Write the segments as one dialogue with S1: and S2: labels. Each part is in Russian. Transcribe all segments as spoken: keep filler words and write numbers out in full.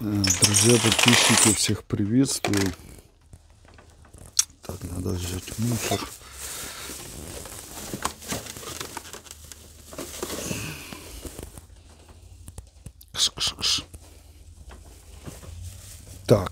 S1: Друзья, подписчики, всех приветствую. Так, надо взять мусор. Кш-кш-кш. Так.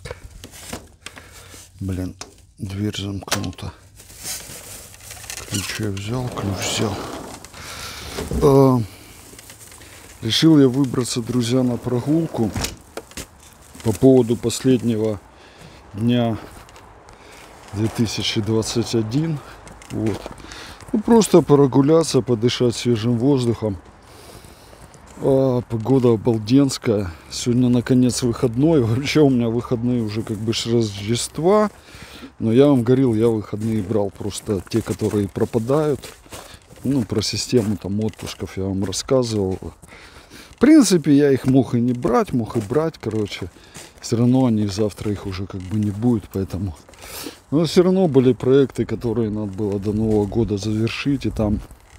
S1: Блин, дверь замкнута. Ключ я взял, ключ взял. А, решил я выбраться, друзья, на прогулку по поводу последнего дня две тысячи двадцать один. Вот. Ну, просто прогуляться, подышать свежим воздухом. А, погода обалденская. Сегодня наконец выходной. Вообще у меня выходные уже как бы с Рождества. Но я вам говорил, я выходные брал просто те, которые пропадают. Ну, про систему там отпусков я вам рассказывал. В принципе, я их мог и не брать, мог и брать, короче. Все равно они завтра их уже как бы не будет, поэтому... Но все равно были проекты, которые надо было до Нового года завершить. И там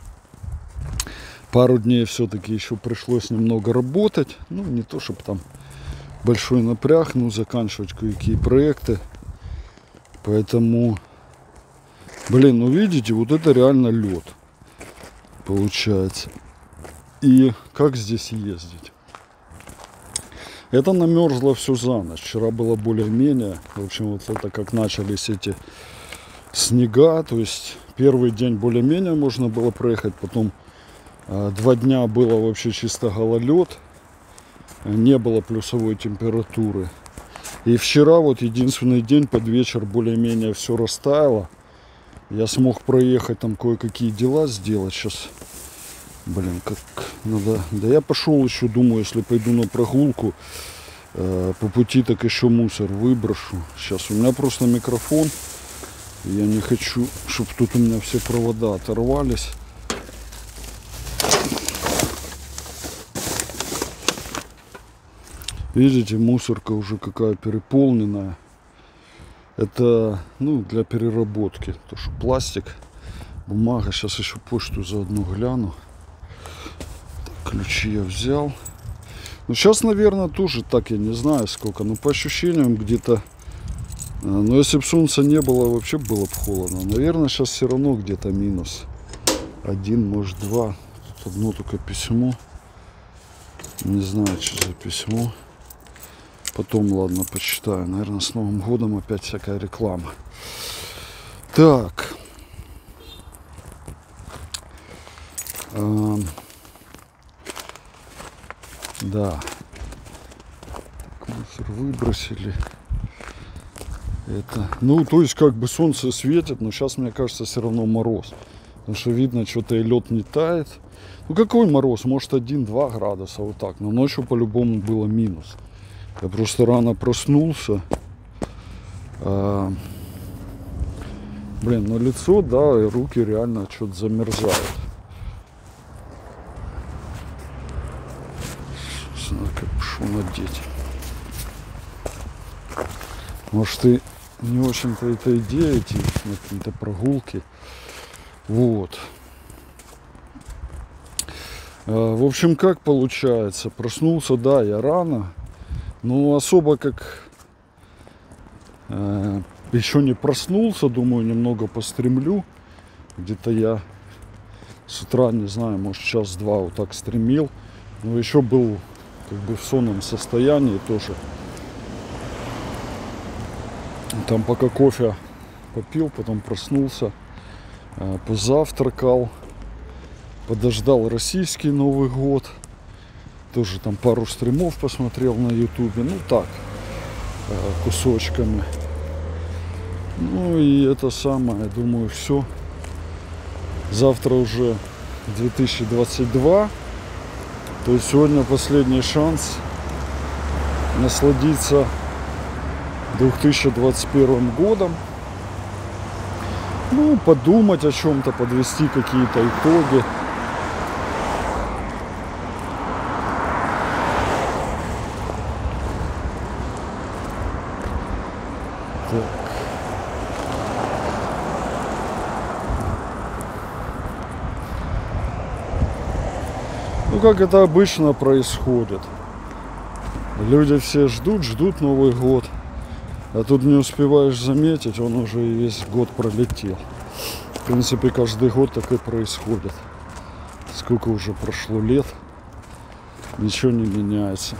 S1: пару дней все-таки еще пришлось немного работать. Ну, не то, чтобы там большой напряг, ну, заканчивать кое-какие проекты. Поэтому, блин, ну, видите, вот это реально лед получается. И как здесь ездить? Это намерзло все за ночь. Вчера было более-менее. В общем, вот это как начались эти снега. То есть первый день более-менее можно было проехать. Потом э, два дня было вообще чисто гололед. Не было плюсовой температуры. И вчера вот единственный день под вечер более-менее все растаяло. Я смог проехать, там кое-какие дела сделать. Сейчас, блин, как надо... Да я пошел еще, думаю, если пойду на прогулку, э, по пути так еще мусор выброшу. Сейчас у меня просто микрофон. Я не хочу, чтобы тут у меня все провода оторвались. Видите, мусорка уже какая переполненная. Это, ну, для переработки. То, что пластик, бумага. Сейчас еще почту заодно гляну. Так, ключи я взял. Ну, сейчас, наверное, тоже так, я не знаю сколько. Но по ощущениям где-то... Но если бы солнца не было, вообще было бы холодно. Наверное, сейчас все равно где-то минус один, может два. Тут одно только письмо. Не знаю, что за письмо. Потом, ладно, почитаю. Наверное, с Новым годом опять всякая реклама. Так. А, да. Так, мусор выбросили. Это. Ну, то есть, как бы солнце светит, но сейчас, мне кажется, все равно мороз. Потому что видно, что-то и лед не тает. Ну, какой мороз? Может, один-два градуса, вот так. Но ночью, по-любому, было минус. Я просто рано проснулся. А, блин, ну лицо, да, и руки реально что-то замерзают. Надо капюшон надеть. Может, и не очень-то это идея идти на какие-то прогулки. Вот. А, в общем, как получается? Проснулся, да, я рано. Ну, особо как э, еще не проснулся, думаю, немного постремлю. Где-то я с утра, не знаю, может, час-два вот так стремил. Но еще был как бы в сонном состоянии тоже. Там пока кофе попил, потом проснулся, э, позавтракал, подождал российский Новый год. Тоже там пару стримов посмотрел на ютубе. Ну так, кусочками. Ну и это самое, я думаю, все. Завтра уже две тысячи двадцать два. То есть сегодня последний шанс насладиться две тысячи двадцать первым годом. Ну, подумать о чем-то, подвести какие-то итоги. Ну, как это обычно происходит. Люди все ждут, ждут Новый год. А тут не успеваешь заметить, он уже весь год пролетел. В принципе, каждый год так и происходит. Сколько уже прошло лет, ничего не меняется.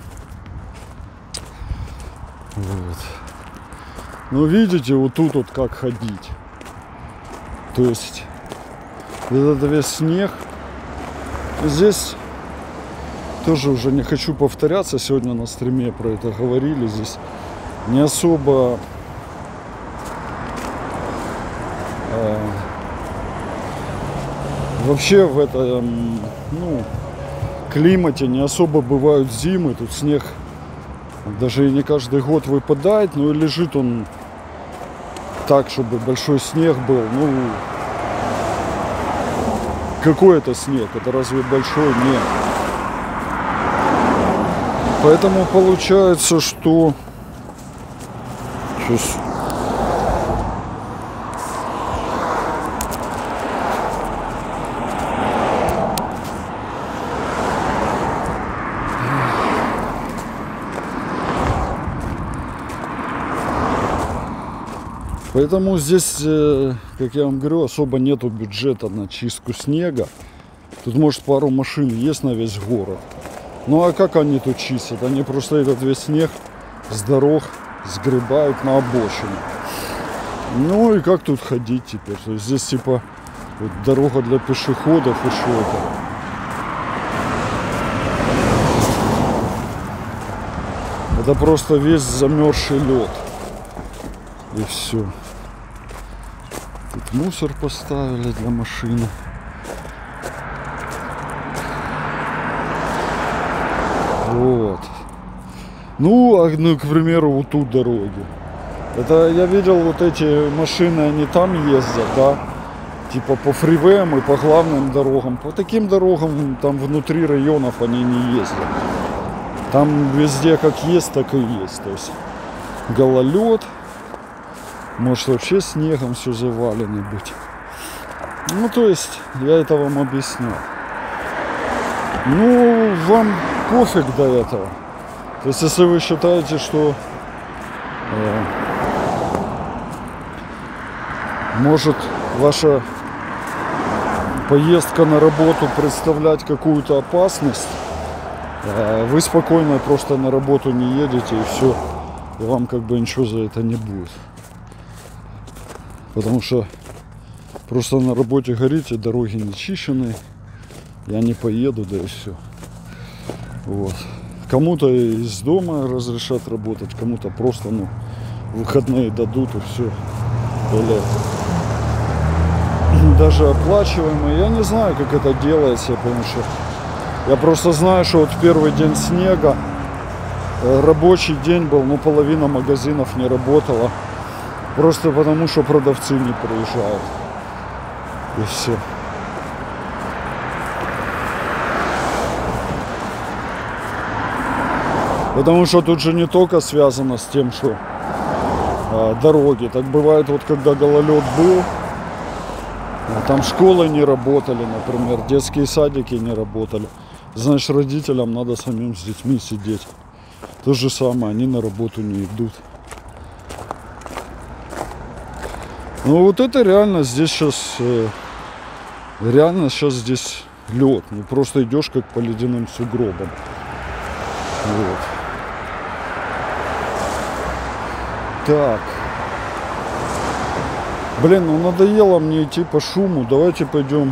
S1: Вот. Ну, видите, вот тут вот как ходить. То есть, этот весь снег. Здесь тоже уже не хочу повторяться, сегодня на стриме про это говорили. Здесь не особо э, вообще в этом, ну, климате не особо бывают зимы. Тут снег даже и не каждый год выпадает, но и лежит он так, чтобы большой снег был. Ну, какой это снег? Это разве большой? Нет. Поэтому получается, что сейчас Поэтому здесь, как я вам говорю, особо нету бюджета на чистку снега. Тут может пару машин есть на весь город. Ну а как они тут чистят? Они просто этот весь снег с дорог сгребают на обочину. Ну и как тут ходить теперь? То есть здесь типа вот дорога для пешеходов и что это? Это просто весь замерзший лед. И все. Тут мусор поставили для машины. Вот. Ну, а, ну, к примеру, вот тут дороги. Это я видел, вот эти машины, они там ездят, да, типа по фривеям и по главным дорогам. По таким дорогам там внутри районов они не ездят. Там везде как есть, так и есть. То есть гололед. Может вообще снегом все завалено быть. Ну, то есть, я это вам объяснял. Ну, вам пофиг до этого. То есть, если вы считаете, что э, может ваша поездка на работу представлять какую-то опасность, э, вы спокойно просто на работу не едете, и все. И вам как бы ничего за это не будет. Потому что просто на работе горите, дороги не чищены, я не поеду, да и все. Вот. Кому-то из дома разрешат работать, кому-то просто, ну, выходные дадут и все. Или даже оплачиваемые. Я не знаю, как это делается, потому что я просто знаю, что вот в первый день снега рабочий день был, но половина магазинов не работала. Просто потому, что продавцы не приезжают. И все. Потому что тут же не только связано с тем, что а, дороги. Так бывает, вот когда гололед был, там школы не работали, например, детские садики не работали. Значит, родителям надо самим с детьми сидеть. То же самое, они на работу не идут. Ну вот это реально здесь сейчас, э, реально сейчас здесь лед. Ну просто идешь как по ледяным сугробам. Вот. Так. Блин, ну надоело мне идти по шуму. Давайте пойдем.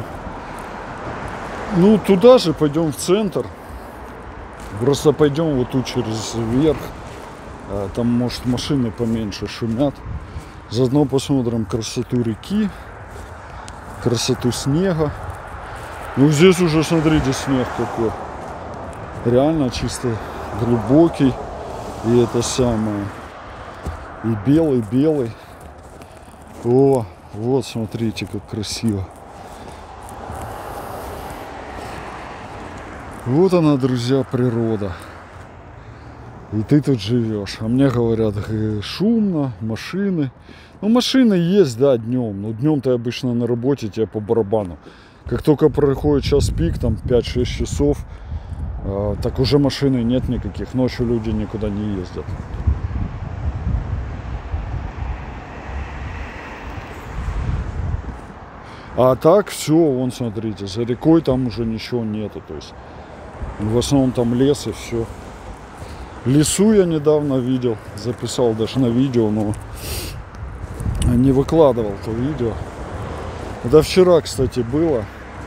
S1: Ну туда же пойдем в центр. Просто пойдем вот тут через верх. Там может машины поменьше шумят. Заодно посмотрим красоту реки, красоту снега. Ну здесь уже, смотрите, снег какой. Реально чисто глубокий. И это самое. И белый-белый. О, вот смотрите, как красиво. Вот она, друзья, природа. И ты тут живешь. А мне говорят, шумно, машины. Ну, машины есть, да, днем. Но днем ты обычно на работе, тебе по барабану. Как только проходит час пик, там пять-шесть часов, э, так уже машины нет никаких, ночью люди никуда не ездят. А так все, вон смотрите, за рекой там уже ничего нету, то есть в основном там лес и все. Лесу я недавно видел, записал даже на видео, но не выкладывал то видео. Это вчера, кстати, было.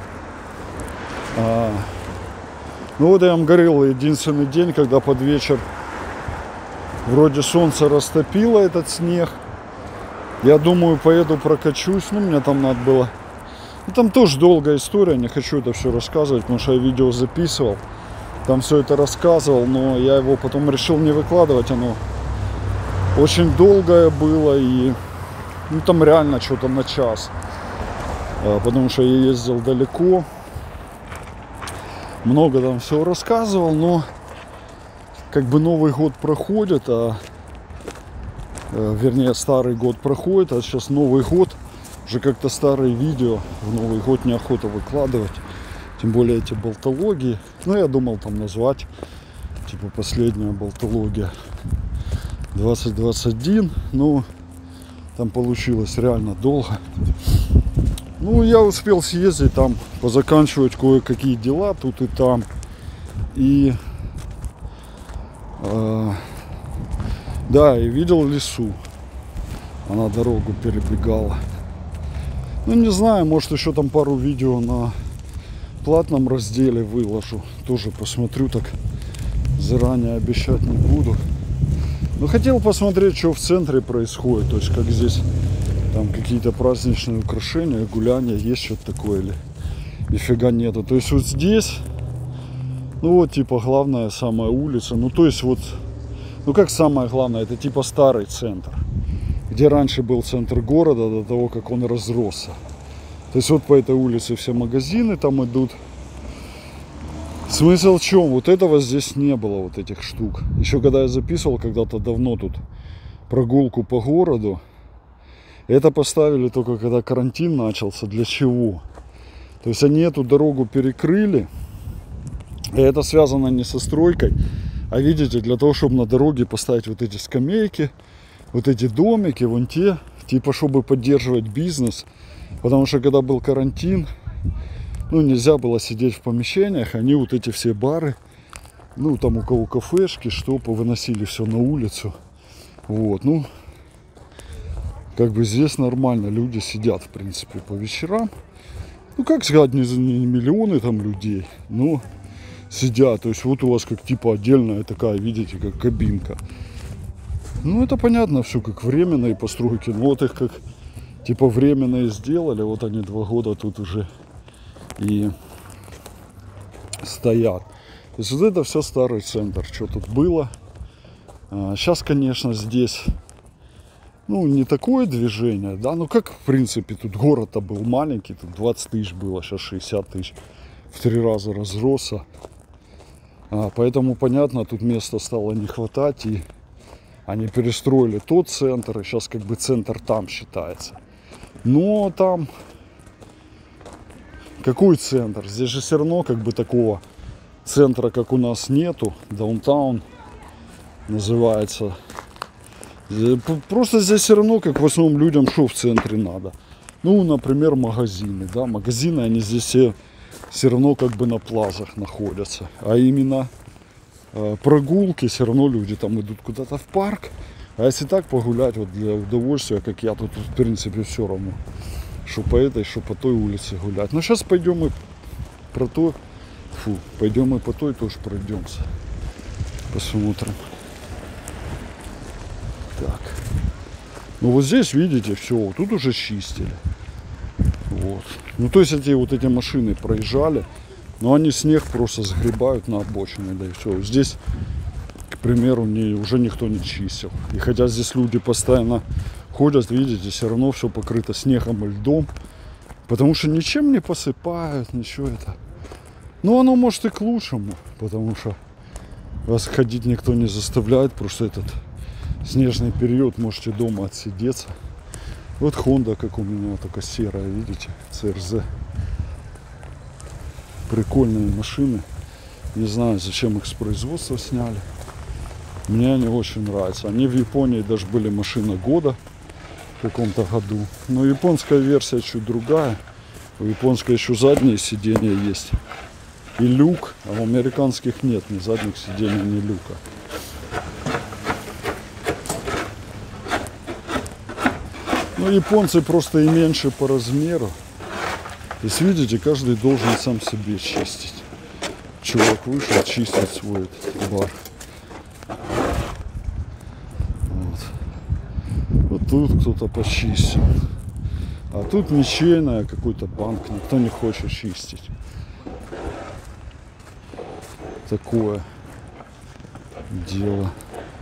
S1: А, ну вот я вам говорил, единственный день, когда под вечер вроде солнце растопило этот снег. Я думаю, поеду прокачусь, ну мне там надо было. Ну, там тоже долгая история, не хочу это все рассказывать, потому что я видео записывал. Там все это рассказывал, но я его потом решил не выкладывать, оно очень долгое было, и ну, там реально что-то на час, потому что я ездил далеко, много там все рассказывал, но как бы Новый год проходит, а вернее старый год проходит, а сейчас Новый год, уже как-то старые видео в Новый год неохота выкладывать. Тем более эти болтологии. Ну, я думал там назвать, типа, последняя болтология двадцать двадцать один. Ну, там получилось реально долго. Ну, я успел съездить там, позаканчивать кое-какие дела тут и там. И, э, да, и видел лису. Она дорогу перебегала. Ну, не знаю, может еще там пару видео на платном разделе выложу, тоже посмотрю, так заранее обещать не буду. Но хотел посмотреть, что в центре происходит, то есть как здесь там какие-то праздничные украшения, гуляния, есть что-то такое или нифига нету. То есть вот здесь, ну вот типа главная самая улица, ну то есть вот, ну как самое главное, это типа старый центр, где раньше был центр города до того, как он разросся. То есть вот по этой улице все магазины там идут. Смысл в чем? Вот этого здесь не было, вот этих штук. Еще когда я записывал когда-то давно тут прогулку по городу, это поставили только когда карантин начался. Для чего? То есть они эту дорогу перекрыли. И это связано не со стройкой, а видите, для того, чтобы на дороге поставить вот эти скамейки, вот эти домики, вон те, типа чтобы поддерживать бизнес. Потому что когда был карантин, ну нельзя было сидеть в помещениях, они вот эти все бары, ну там у кого кафешки, что повыносили все на улицу. Вот, ну как бы здесь нормально люди сидят, в принципе, по вечерам. Ну как сказать, не, не миллионы там людей, но сидят. То есть вот у вас как типа отдельная такая, видите, как кабинка. Ну это понятно все, как временные постройки, но вот их как типа временные сделали, вот они два года тут уже и стоят. То есть вот это все старый центр, что тут было. А сейчас, конечно, здесь, ну, не такое движение, да, ну как, в принципе, тут город-то был маленький, тут двадцать тысяч было, сейчас шестьдесят тысяч, в три раза разросся. А, поэтому, понятно, тут места стало не хватать, и они перестроили тот центр, и сейчас как бы центр там считается. Но там какой центр? Здесь же все равно как бы такого центра, как у нас, нету. Даунтаун называется. Просто здесь все равно, как в основном людям, что в центре надо. Ну, например, магазины. Да? Магазины, они здесь все, все равно как бы на плазах находятся. А именно э, прогулки, все равно люди там идут куда-то в парк. А если так погулять вот для удовольствия, как я, тут в принципе все равно, что по этой, что по той улице гулять. Но сейчас пойдем и про то, фу, пойдем и по той тоже пройдемся, посмотрим. Так, ну вот здесь видите, все, тут уже чистили. Вот. Ну то есть эти вот эти машины проезжали, но они снег просто сгребают на обочине, да и все. Здесь, к примеру, не, уже никто не чистил. И хотя здесь люди постоянно ходят, видите, все равно все покрыто снегом и льдом. Потому что ничем не посыпают, ничего это. Ну оно может и к лучшему, потому что вас ходить никто не заставляет, просто этот снежный период можете дома отсидеться. Вот Honda, как у меня, только серая, видите, си эр зет. Прикольные машины. Не знаю, зачем их с производства сняли. Мне они очень нравятся. Они в Японии даже были машина года в каком-то году. Но японская версия чуть другая. У японской еще задние сиденья есть. И люк. А у американских нет ни задних сидений, ни люка. Ну, японцы просто и меньше по размеру. То есть, видите, каждый должен сам себе чистить. Чувак вышел чистить свой этот бар. Вот. Вот тут кто-то почистил. А тут ничейная, какой-то банк. Никто не хочет чистить. Такое дело.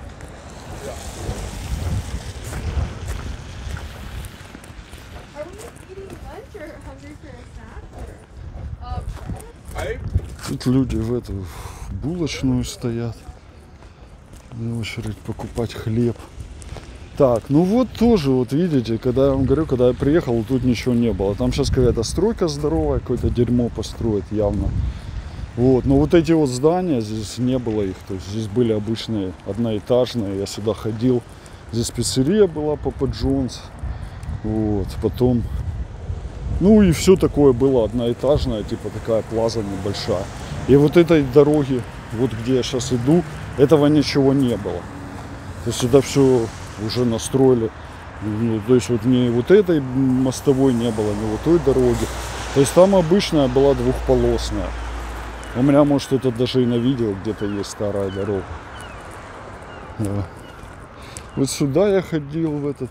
S1: Тут люди в эту в булочную стоят. В очередь покупать хлеб. Так, ну вот тоже, вот видите, когда я вам говорю, когда я приехал, тут ничего не было. Там сейчас какая-то стройка здоровая, какое-то дерьмо построить явно. Вот, но вот эти вот здания, здесь не было их. То есть здесь были обычные одноэтажные. Я сюда ходил. Здесь пиццерия была, Папа Джонс. Вот, потом... Ну и все такое было одноэтажное, типа такая плаза небольшая. И вот этой дороги, вот где я сейчас иду, этого ничего не было. То есть сюда все уже настроили. Ну, то есть вот ни вот этой мостовой не было, ни вот той дороги. То есть там обычная была двухполосная. У меня, может, это даже и на видео где-то есть старая дорога. Да. Вот сюда я ходил, в этот...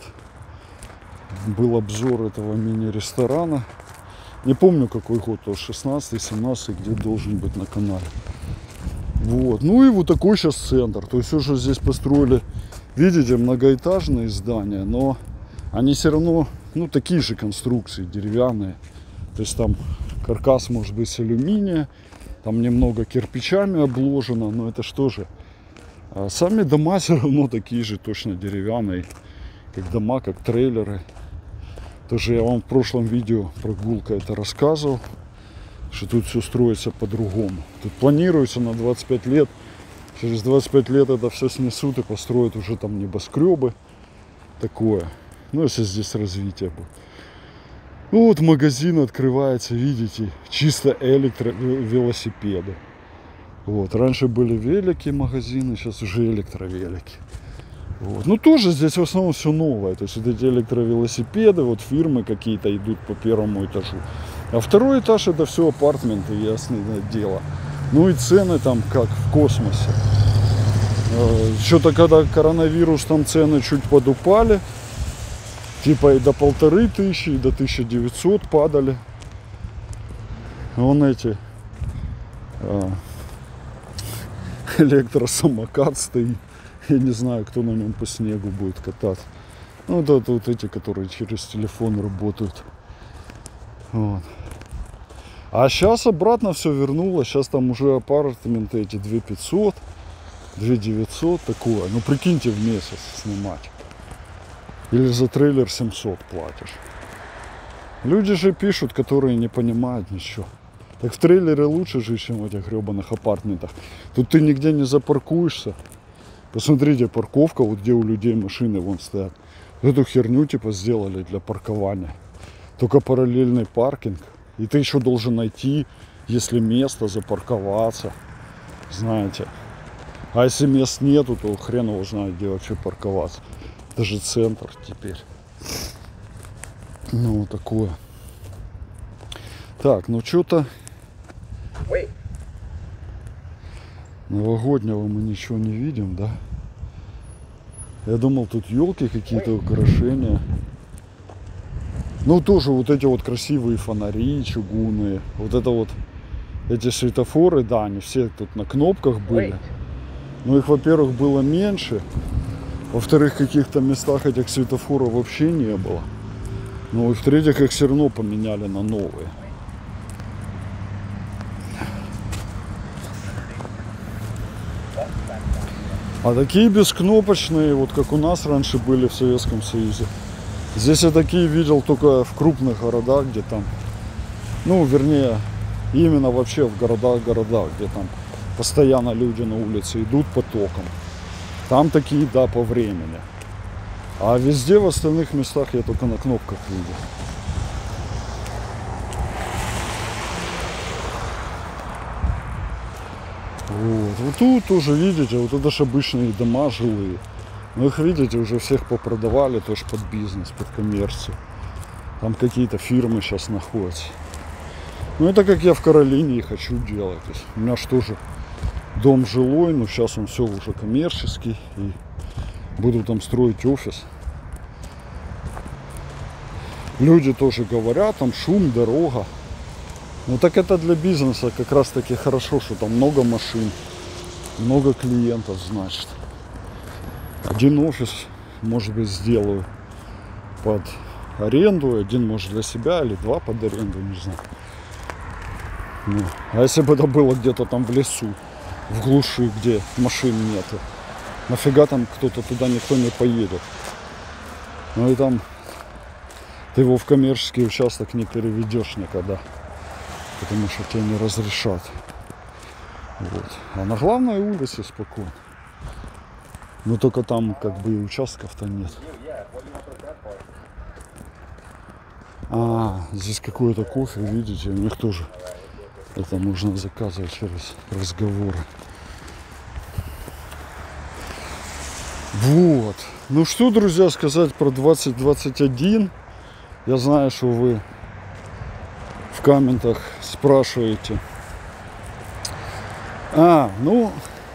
S1: Был обзор этого мини-ресторана. Не помню, какой год, то шестнадцатый, семнадцатый, где должен быть на канале. Вот. Ну и вот такой сейчас центр. То есть уже здесь построили, видите, многоэтажные здания, но они все равно, ну, такие же конструкции, деревянные. То есть там каркас может быть с алюминия, там немного кирпичами обложено, но это что же? А сами дома все равно такие же, точно деревянные, как дома, как трейлеры. Тоже я вам в прошлом видео прогулка это рассказывал, что тут все строится по-другому. Тут планируется на двадцать пять лет. Через двадцать пять лет это все снесут и построят уже там небоскребы. Такое. Ну, если здесь развитие будет. Ну, вот магазин открывается, видите, чисто электровелосипеды. Вот. Раньше были велики магазины, сейчас уже электровелики. Вот. Ну, тоже здесь в основном все новое. То есть вот эти электровелосипеды, вот фирмы какие-то идут по первому этажу. А второй этаж это все апартаменты, ясное дело. Ну и цены там как в космосе. Что-то когда коронавирус, там цены чуть подупали. Типа и до полторы тысячи, и до тысячи девятисот падали. Вон эти а, электросамокат стоит. Я не знаю, кто на нем по снегу будет кататься. Ну, это вот, вот эти, которые через телефон работают. Вот. А сейчас обратно все вернулось. Сейчас там уже апартаменты эти две тысячи пятьсот, две тысячи девятьсот, такое. Ну, прикиньте, в месяц снимать. Или за трейлер семьсот платишь. Люди же пишут, которые не понимают ничего. Так в трейлере лучше жить, чем в этих гребаных апартаментах. Тут ты нигде не запаркуешься. Посмотрите, парковка, вот где у людей машины вон стоят. Эту херню типа сделали для паркования. Только параллельный паркинг. И ты еще должен найти, если место, запарковаться. Знаете. А если мест нету, то хрен его знает, где вообще парковаться. Это же центр теперь. Ну, вот такое. Так, ну что-то... Новогоднего мы ничего не видим, да? Я думал, тут елки какие-то, украшения. Ну, тоже вот эти вот красивые фонари чугунные. Вот это вот, эти светофоры, да, они все тут на кнопках были. Но их, во-первых, было меньше. Во-вторых, в каких-то местах этих светофоров вообще не было. Ну и в-третьих, их все равно поменяли на новые. А такие бескнопочные, вот как у нас раньше были в Советском Союзе. Здесь я такие видел только в крупных городах, где там, ну, вернее, именно вообще в городах-городах, где там постоянно люди на улице идут потоком. Там такие, да, по времени. А везде в остальных местах я только на кнопках видел. Вот. Вот тут тоже, видите, вот это же обычные дома жилые. Но их, видите, уже всех попродавали тоже под бизнес, под коммерцию. Там какие-то фирмы сейчас находятся. Ну это как я в Каролине и хочу делать. То есть у меня же тоже дом жилой, но сейчас он все уже коммерческий. И буду там строить офис. Люди тоже говорят, там шум, дорога. Ну так это для бизнеса как раз таки хорошо, что там много машин, много клиентов, значит. Один офис, может быть, сделаю под аренду, один может для себя или два под аренду, не знаю. Ну, а если бы это было где-то там в лесу, в глуши, где машин нету, нафига там кто-то туда, никто не поедет. Ну и там ты его в коммерческий участок не переведешь никогда, потому что тебе не разрешат. Вот. А на главной улице спокойно. Но только там как бы и участков-то нет. А, здесь какой-то кофе, видите, у них тоже это можно заказывать через разговоры. Вот. Ну что, друзья, сказать про двадцать двадцать один. Я знаю, что вы в комментах спрашиваете. А, ну,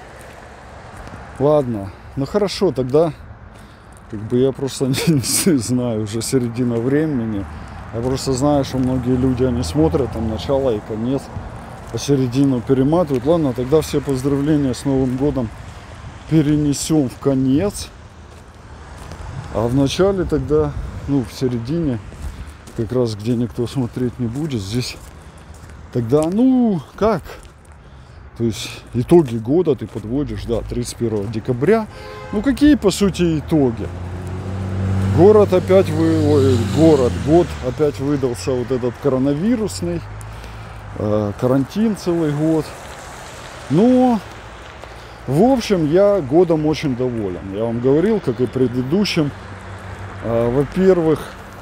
S1: ладно. Ну хорошо, тогда как бы я просто не знаю, уже середина времени. Я просто знаю, что многие люди, они смотрят там начало и конец, посередину перематывают. Ладно, тогда все поздравления с Новым годом перенесем в конец. А в начале тогда, ну в середине, как раз где никто смотреть не будет, здесь тогда, ну как, то есть итоги года ты подводишь, да, тридцать первого декабря. Ну какие по сути итоги? Город опять вы, ой, город, год опять выдался вот этот коронавирусный, э, карантин целый год. Но в общем я годом очень доволен. Я вам говорил, как и предыдущим. Э, во-первых,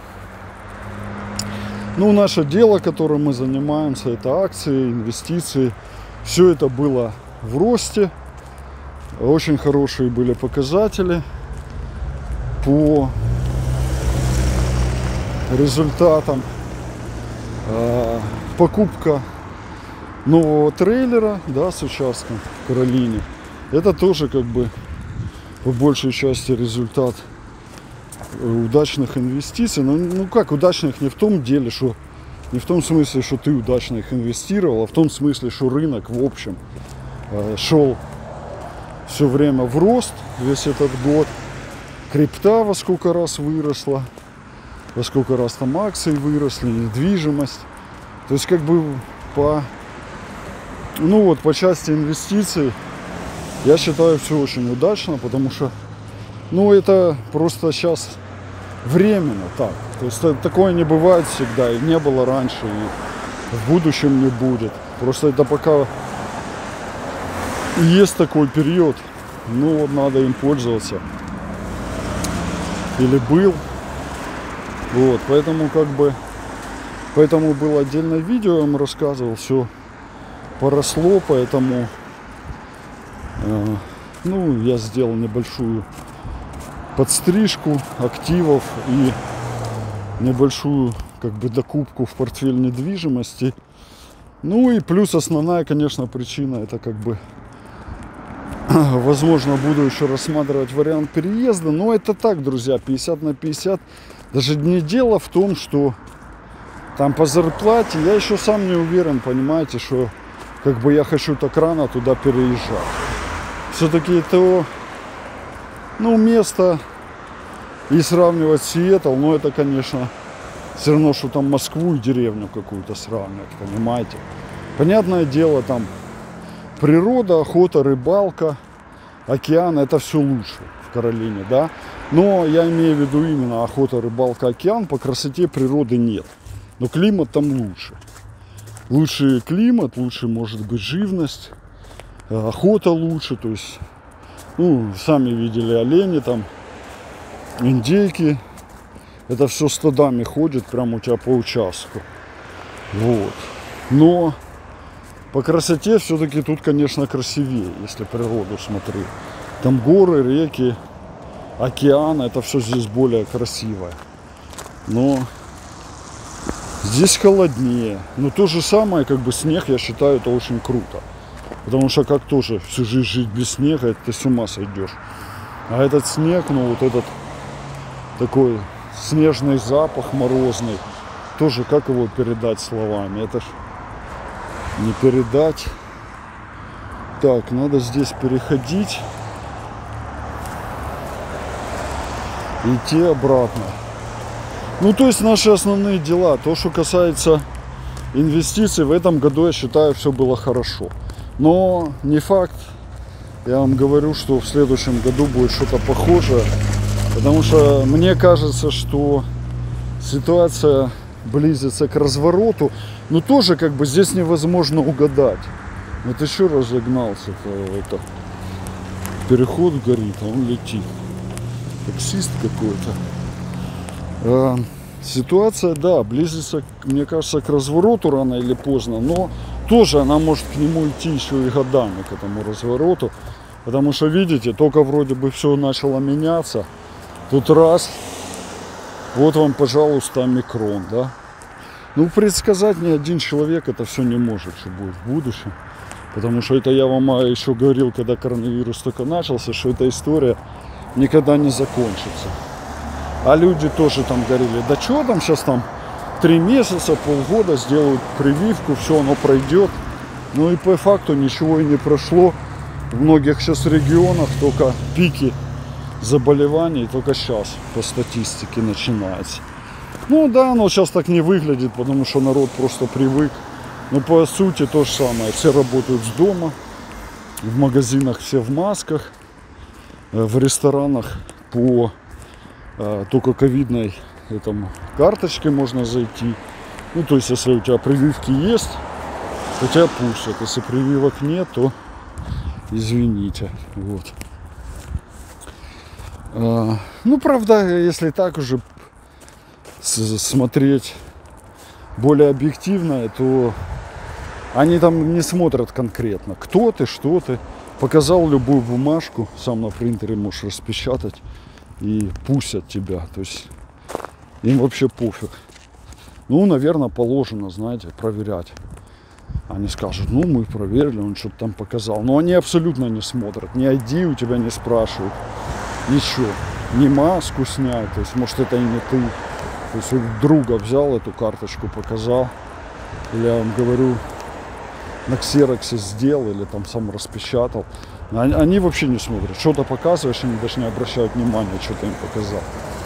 S1: ну наше дело, которым мы занимаемся, это акции, инвестиции. Все это было в росте. Очень хорошие были показатели по результатам. Э, покупка нового трейлера, да, с участком в Каролине. Это тоже как бы по большей части результат удачных инвестиций. Ну, ну как удачных не в том деле, что не в том смысле, что ты удачно их инвестировал, а в том смысле, что рынок в общем э, шел все время в рост весь этот год. Крипта во сколько раз выросла, во сколько раз там акции выросли, недвижимость. То есть как бы по, ну вот по части инвестиций я считаю все очень удачно, потому что ну это просто сейчас временно так. То есть такое не бывает всегда, и не было раньше, и в будущем не будет. Просто это пока есть такой период, ну вот надо им пользоваться. Или был. Вот, поэтому как бы, поэтому было отдельное видео, я вам рассказывал, все поросло, поэтому, э, ну, я сделал небольшую подстрижку активов и небольшую, как бы, докупку в портфель недвижимости. Ну и плюс основная, конечно, причина, это как бы, возможно, буду еще рассматривать вариант переезда, но это так, друзья, пятьдесят на пятьдесят. Даже не дело в том, что там по зарплате я еще сам не уверен, понимаете, что как бы я хочу так рано туда переезжать. Все-таки это, ну, место, и сравнивать Сиэтл, но это, конечно, все равно, что там Москву и деревню какую-то сравнивать, понимаете. Понятное дело, там природа, охота, рыбалка, океан, это все лучше в Каролине, да. Но я имею в виду именно охота, рыбалка, океан. По красоте природы нет. Но климат там лучше. Лучше климат, лучше может быть живность. охота лучше, то есть, ну, сами видели олени там, индейки, это все стадами ходит прямо у тебя по участку, вот, но по красоте все-таки тут, конечно, красивее, если природу смотреть, там горы, реки, океан, это все здесь более красивое, но здесь холоднее, но то же самое, как бы снег, я считаю, это очень круто. Потому что как тоже всю жизнь жить без снега, это ты с ума сойдешь. А этот снег, ну вот этот такой снежный запах морозный, тоже как его передать словами? Это ж не передать. Так, надо здесь переходить. Идти обратно. Ну, то есть наши основные дела. То, что касается инвестиций, в этом году, я считаю, все было хорошо. Но не факт, я вам говорю, что в следующем году будет что-то похожее, потому что мне кажется, что ситуация близится к развороту, но тоже как бы здесь невозможно угадать. Вот еще раз загнался, это, переход горит, а он летит. Таксист какой-то. А, ситуация, да, близится, мне кажется, к развороту рано или поздно, но тоже она может к нему идти еще и годами, к этому развороту. Потому что, видите, только вроде бы все начало меняться. Тут раз, вот вам, пожалуйста, омикрон, да. Ну, предсказать ни один человек это все не может, что будет в будущем. Потому что это я вам еще говорил, когда коронавирус только начался, что эта история никогда не закончится. А люди тоже там говорили, да что там сейчас там три месяца, полгода сделают прививку, все, оно пройдет. Ну и по факту ничего и не прошло. В многих сейчас регионах только пики заболеваний, только сейчас по статистике начинается. Ну да, оно сейчас так не выглядит, потому что народ просто привык. Но по сути то же самое. Все работают с дома, в магазинах все в масках, в ресторанах по только ковидной этому карточке можно зайти. Ну, то есть, если у тебя прививки есть, то тебя пустят. Если прививок нет, то извините. Вот. А, ну, правда, если так уже смотреть более объективно, то они там не смотрят конкретно, кто ты, что ты. Показал любую бумажку, сам на принтере можешь распечатать и пустят тебя. То есть им вообще пофиг. Ну, наверное, положено, знаете, проверять. Они скажут, ну, мы проверили, он что-то там показал. Но они абсолютно не смотрят. Ни ай ди у тебя не спрашивают. Ничего. Ни маску снять. То есть, может, это и не ты. То есть, друга взял эту карточку, показал. Или я вам говорю, на ксероксе сделал, или там сам распечатал. Они, они вообще не смотрят. Что-то показываешь, они даже не обращают внимания, что ты им показал.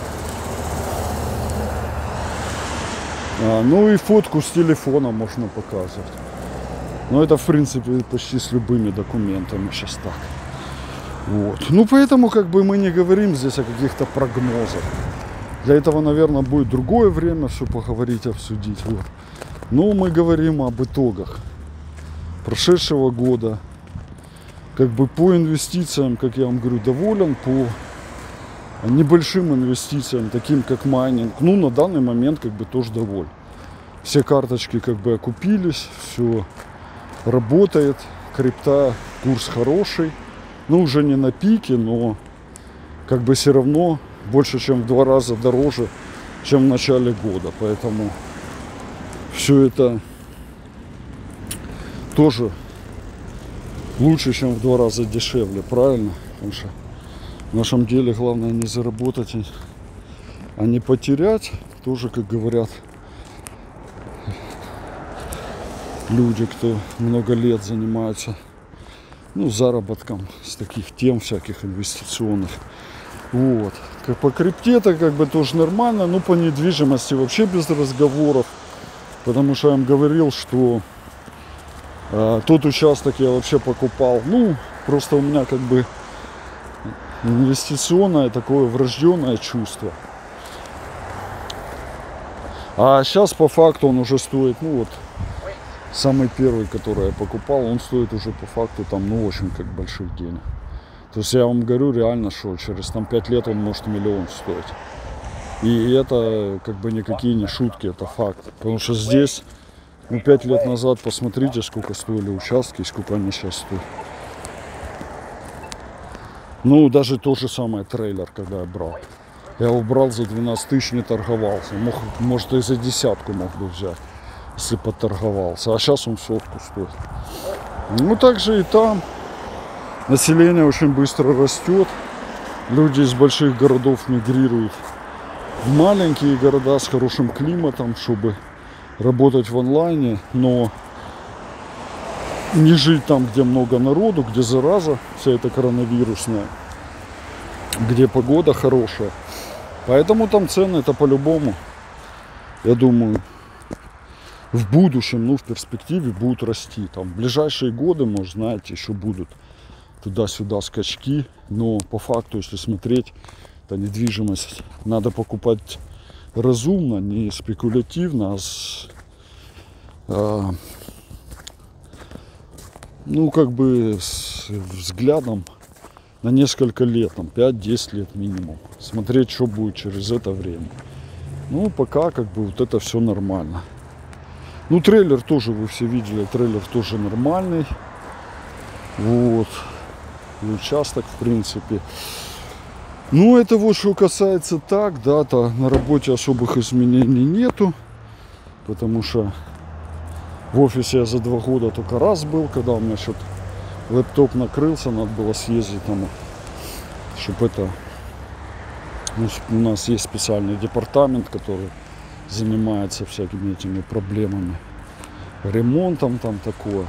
S1: А, ну и фотку с телефона можно показывать. Но это, в принципе, почти с любыми документами сейчас так. Вот. Ну, поэтому, как бы, мы не говорим здесь о каких-то прогнозах. Для этого, наверное, будет другое время все поговорить, обсудить. Вот. Но мы говорим об итогах прошедшего года. Как бы по инвестициям, как я вам говорю, доволен. По небольшим инвестициям, таким как майнинг, ну, на данный момент, как бы, тоже доволен. Все карточки, как бы, окупились, все работает, крипта, курс хороший. Ну, уже не на пике, но, как бы, все равно больше, чем в два раза дороже, чем в начале года. Поэтому все это тоже лучше, чем в два раза дешевле, правильно? Потому что в нашем деле главное не заработать, а не потерять. Тоже, как говорят люди, кто много лет занимается, ну, заработком с таких тем всяких инвестиционных. Вот. Как по крипте-то, как бы, тоже нормально, но по недвижимости вообще без разговоров. Потому что я вам говорил, что э, тот участок я вообще покупал. Ну, просто у меня, как бы, инвестиционное такое врожденное чувство. А сейчас по факту он уже стоит, ну вот, самый первый, который я покупал, он стоит уже по факту там, ну, очень как больших денег. То есть я вам говорю реально, что через там пять лет он может миллион стоить. И это как бы никакие не шутки, это факт. Потому что здесь, ну, пять лет назад посмотрите, сколько стоили участки и сколько они сейчас стоят. Ну, даже то же самое трейлер, когда я брал. Я его брал за двенадцать тысяч, не торговался. Мог, может, и за десятку мог бы взять, если поторговался. А сейчас он сотку стоит. Ну, так же и там. Население очень быстро растет. Люди из больших городов мигрируют в маленькие города с хорошим климатом, чтобы работать в онлайне, но не жить там, где много народу, где зараза вся эта коронавирусная, где погода хорошая. Поэтому там цены это по-любому, я думаю, в будущем, ну в перспективе будут расти. Там в ближайшие годы, может, знаете, еще будут туда-сюда скачки, но по факту, если смотреть, это недвижимость надо покупать разумно, не спекулятивно, а с, а, ну как бы с взглядом на несколько лет, там пять-десять лет минимум, смотреть, что будет через это время. Ну пока как бы вот это все нормально. Ну трейлер тоже вы все видели, трейлер тоже нормальный, вот, и участок в принципе. Ну, это вот что касается так, да-то на работе особых изменений нету, потому что в офисе я за два года только раз был, когда у меня что-то лэптоп накрылся, надо было съездить там, чтобы это, ну, у нас есть специальный департамент, который занимается всякими этими проблемами, ремонтом там такое,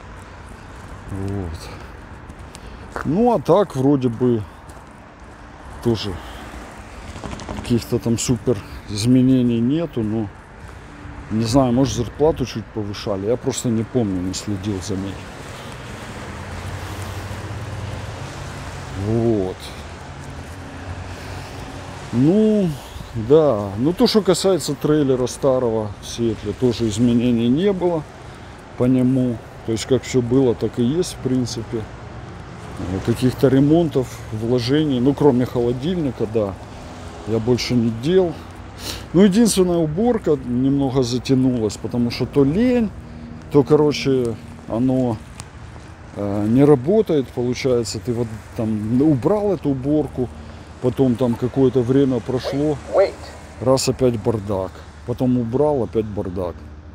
S1: вот. Ну, а так вроде бы тоже каких-то там супер изменений нету, но не знаю, может зарплату чуть повышали, я просто не помню, не следил за ней. Вот. Ну, да, ну то, что касается трейлера старого в Сиэтле, тоже изменений не было по нему, то есть как все было, так и есть в принципе. Каких-то ремонтов, вложений, ну кроме холодильника, да, я больше не делал. Ну единственная уборка немного затянулась, потому что то лень, то короче оно э, не работает, получается, ты вот там убрал эту уборку, потом там какое-то время прошло, раз опять бардак, потом убрал, опять бардак.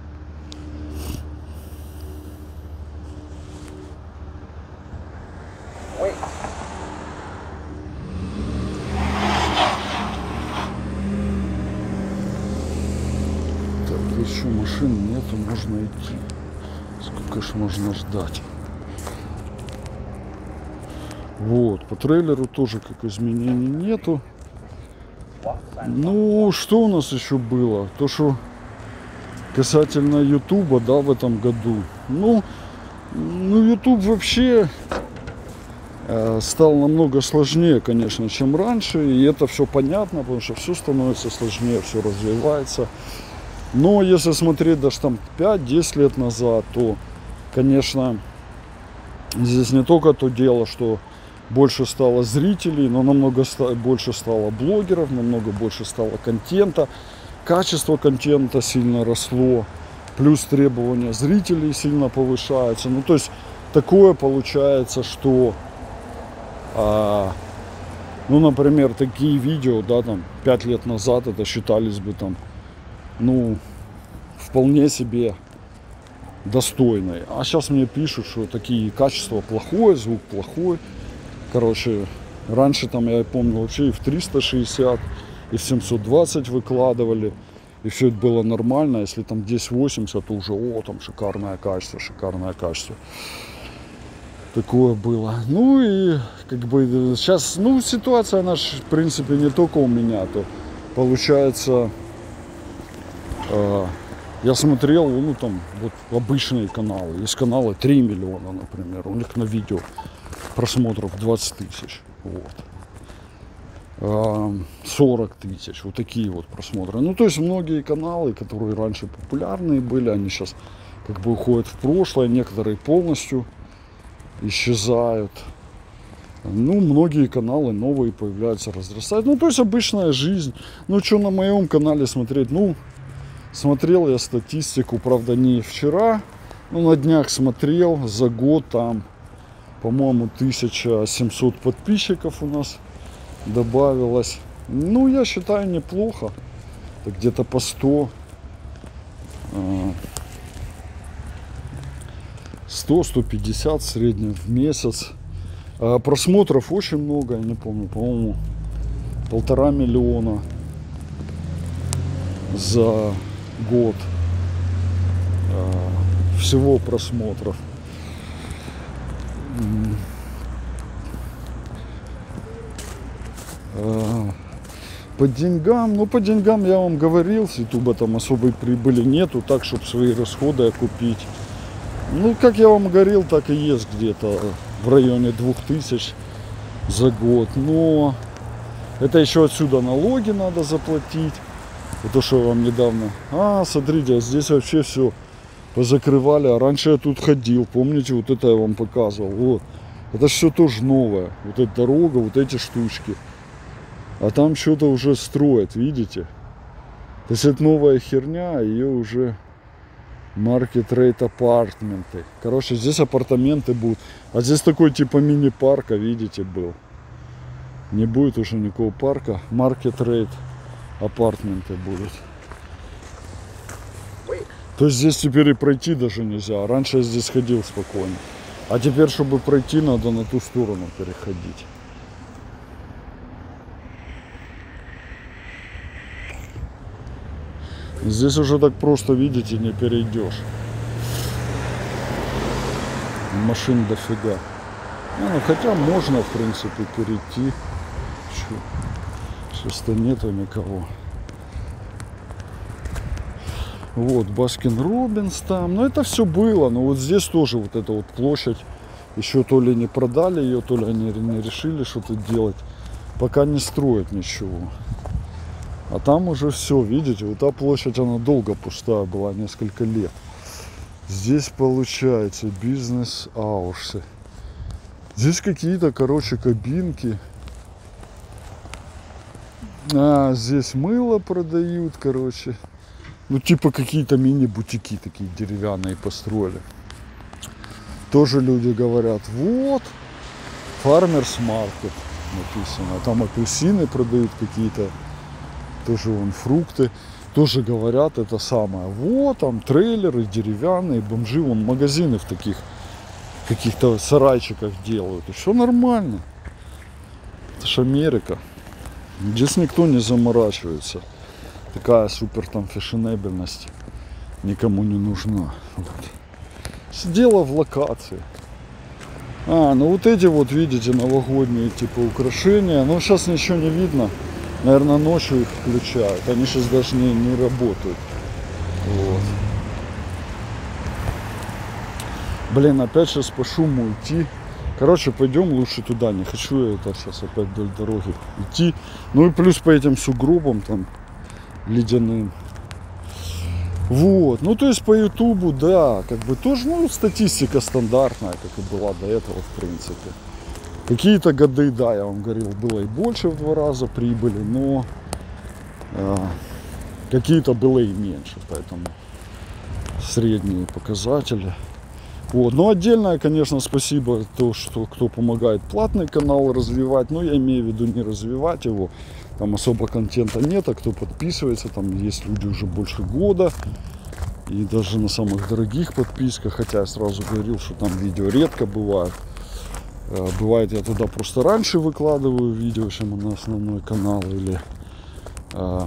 S1: Еще машин нету, можно идти. Сколько ж можно ждать? Вот, по трейлеру тоже как изменений нету. Ну, что у нас еще было? То, что касательно Ютуба, да, в этом году. Ну, ну Ютуб вообще э, стал намного сложнее, конечно, чем раньше. И это все понятно, потому что все становится сложнее, все развивается. Но если смотреть даже там пять-десять лет назад, то, конечно, здесь не только то дело, что больше стало зрителей, но намного больше стало блогеров, намного больше стало контента, качество контента сильно росло, плюс требования зрителей сильно повышаются. Ну, то есть, такое получается, что, а, ну, например, такие видео, да, там, пять лет назад это считались бы там, ну, вполне себе достойной. А сейчас мне пишут, что такие качества плохое, звук плохой. Короче, раньше там, я помню, вообще и в триста шестьдесят, и в семьсот двадцать выкладывали. И все это было нормально. Если там десять восемьдесят, то уже, о, там шикарное качество, шикарное качество. Такое было. Ну и, как бы, сейчас, ну, ситуация наша, в принципе, не только у меня, то получается... Я смотрел, ну там вот обычные каналы, есть каналы три миллиона, например, у них на видео просмотров двадцать тысяч, вот, сорок тысяч, вот такие вот просмотры. Ну то есть многие каналы, которые раньше популярные были, они сейчас как бы уходят в прошлое, некоторые полностью исчезают. Ну, многие каналы новые появляются, разрастают. Ну, то есть обычная жизнь. Ну, что на моем канале смотреть? Ну, смотрел я статистику, правда, не вчера. Ну, на днях смотрел. За год там, по-моему, тысяча семьсот подписчиков у нас добавилось. Ну, я считаю, неплохо. Где-то по сто. сто — сто пятьдесят в среднем в месяц. А просмотров очень много, я не помню, по-моему, полтора миллиона за год а, всего просмотров. А, по деньгам, ну по деньгам я вам говорил, с ютуба там особой прибыли нету, так, чтобы свои расходы окупить. Ну, как я вам говорил, так и есть где-то в районе двух тысяч за год. Но это еще отсюда налоги надо заплатить. Это что я вам недавно... А, смотрите, здесь вообще все позакрывали. А раньше я тут ходил. Помните, вот это я вам показывал. Вот. Это все тоже новое. Вот эта дорога, вот эти штучки. А там что-то уже строят, видите? То есть это новая херня, ее уже... Market Rate апартменты. Короче, здесь апартаменты будут. А здесь такой типа мини-парка, видите, был. Не будет уже никакого парка. Market Rate апартменты будут. То есть здесь теперь и пройти даже нельзя. Раньше я здесь ходил спокойно. А теперь, чтобы пройти, надо на ту сторону переходить. Здесь уже так просто, видите, не перейдешь. Машин дофига. Ну, ну, хотя можно, в принципе, перейти. Сейчас-то нету никого. Вот, Баскин Робинс там. Но это все было. Но вот здесь тоже вот эта вот площадь. Еще то ли не продали ее, то ли они не решили что-то делать. Пока не строят ничего. А там уже все, видите, вот та площадь, она долго пустая была, несколько лет. Здесь получается бизнес-аурсы. Здесь какие-то, короче, кабинки. А, здесь мыло продают, короче. Ну, типа какие-то мини-бутики такие деревянные построили. Тоже люди говорят, вот, Farmers Market написано. Там апельсины продают какие-то. Тоже вон фрукты, тоже говорят это самое. Вот там трейлеры деревянные, бомжи, вон магазины в таких каких-то сарайчиках делают. И все нормально. Это ж Америка. Здесь никто не заморачивается. Такая супер там фешенебельность никому не нужна. Вот. Дело в локации. А, ну вот эти вот, видите, новогодние типа украшения. Но сейчас ничего не видно. Наверное, ночью их включают. Они сейчас даже не, не работают. Вот. Блин, опять сейчас по шуму идти. Короче, пойдем лучше туда. Не хочу я это сейчас опять вдоль дороги идти. Ну и плюс по этим сугробам там ледяным. Вот. Ну то есть по ютубу, да, как бы тоже, ну, статистика стандартная, как и была до этого, в принципе. Какие-то годы, да, я вам говорил, было и больше в два раза прибыли, но э, какие-то было и меньше, поэтому средние показатели. Вот. Но отдельное, конечно, спасибо то, что кто помогает платный канал развивать, но я имею в виду не развивать его, там особо контента нет, а кто подписывается, там есть люди уже больше года, и даже на самых дорогих подписках, хотя я сразу говорил, что там видео редко бывает. Бывает, я туда просто раньше выкладываю видео, чем на основной канал, или а,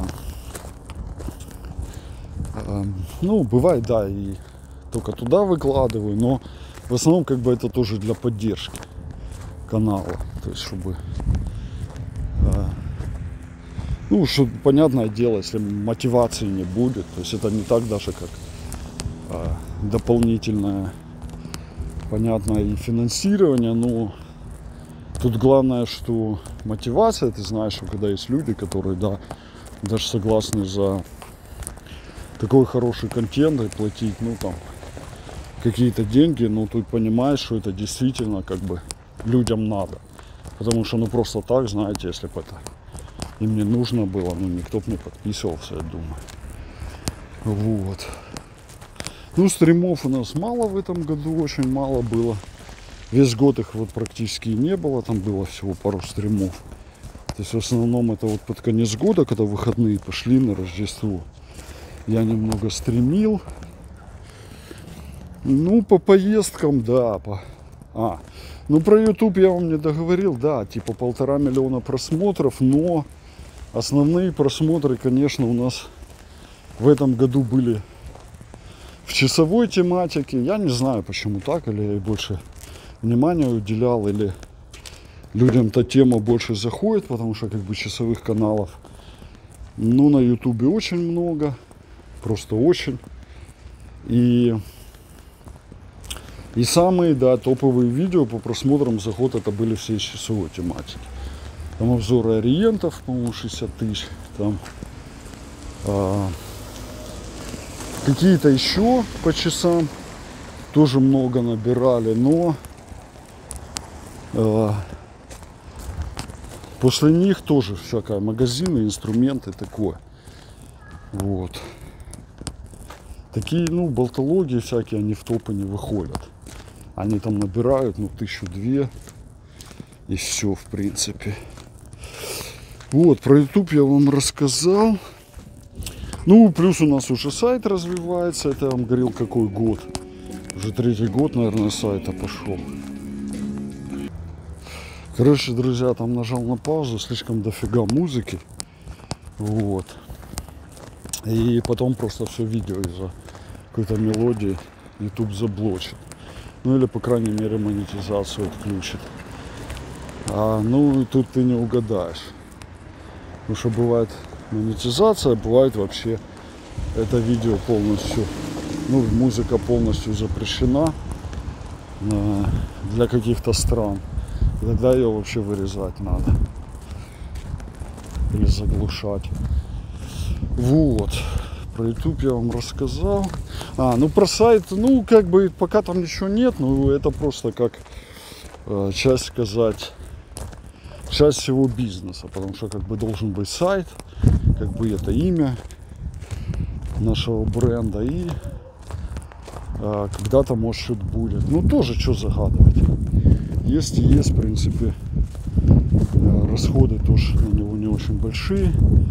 S1: а, ну, бывает, да, и только туда выкладываю, но в основном как бы это тоже для поддержки канала, то есть чтобы а, ну, что, понятное дело, если мотивации не будет, то есть это не так даже как а, дополнительное, понятно, и финансирование, но тут главное, что мотивация, ты знаешь, что когда есть люди, которые, да, даже согласны за такой хороший контент и платить, ну, там, какие-то деньги, но тут понимаешь, что это действительно как бы людям надо. Потому что ну просто так, знаете, если бы это им не нужно было, ну никто бы не подписывался, я думаю. Вот. Ну, стримов у нас мало в этом году, очень мало было. Весь год их вот практически не было, там было всего пару стримов. То есть в основном это вот под конец года, когда выходные пошли на Рождество, я немного стримил. Ну, по поездкам, да, по... А, ну про YouTube я вам не договорил, да, типа полтора миллиона просмотров, но основные просмотры, конечно, у нас в этом году были в часовой тематике. Я не знаю, почему так, или я больше внимания уделял, или людям-то тема больше заходит, потому что как бы часовых каналов, ну, на ютубе очень много, просто очень. И, и самые, да, топовые видео по просмотрам за год это были все из часовой тематики. Там обзоры ориентов, по-моему, шестьдесят тысяч, там а, какие-то еще по часам тоже много набирали, но э, после них тоже всякое, магазины, инструменты, такое. Вот. Такие, ну, болтологии всякие, они в топы не выходят. Они там набирают, ну, тысячу-две, и все, в принципе. Вот, про YouTube я вам рассказал. Ну, плюс у нас уже сайт развивается. Это я вам говорил, какой год. Уже третий год, наверное, сайта пошел. Короче, друзья, там нажал на паузу, слишком дофига музыки. Вот. И потом просто все видео из-за какой-то мелодии YouTube заблочит. Ну, или, по крайней мере, монетизацию отключит. А, ну, и тут ты не угадаешь. Потому что бывает монетизация, бывает вообще это видео полностью, ну, музыка полностью запрещена э, для каких-то стран. И тогда ее вообще вырезать надо или заглушать. Вот, про YouTube я вам рассказал. А, ну про сайт, ну как бы пока там ничего нет, но это просто как э, часть сказать, часть всего бизнеса, потому что как бы должен быть сайт, как бы это имя нашего бренда, и а, когда-то может что-то будет. Ну тоже что загадывать. Есть и есть, в принципе, расходы тоже на него не очень большие.